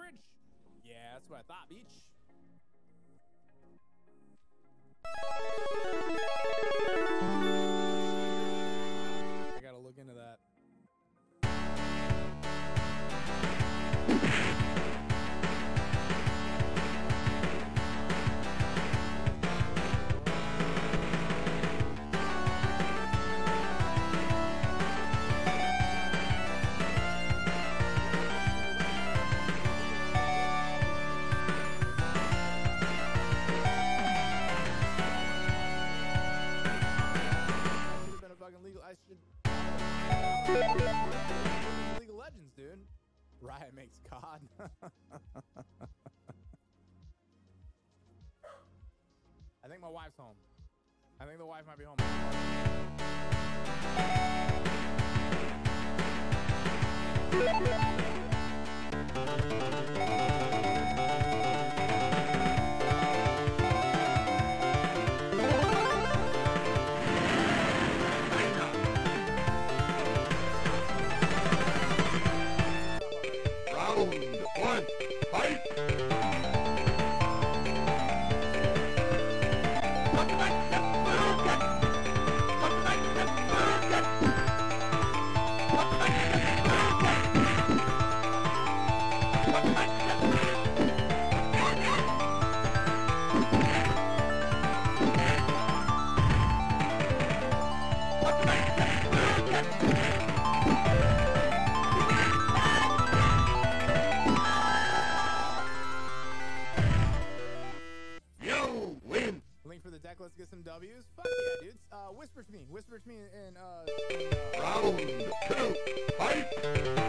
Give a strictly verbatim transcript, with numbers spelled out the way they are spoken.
bridge. Yeah, that's what I thought, beach. I gotta look into that. I should League of Legends, dude. Riot makes C O D. I think my wife's home. I think the wife might be home. One, fight! For the deck, let's get some W's. Fuck yeah, dudes. Uh, whisper to me. Whisper to me in, uh, in, uh round two, fight!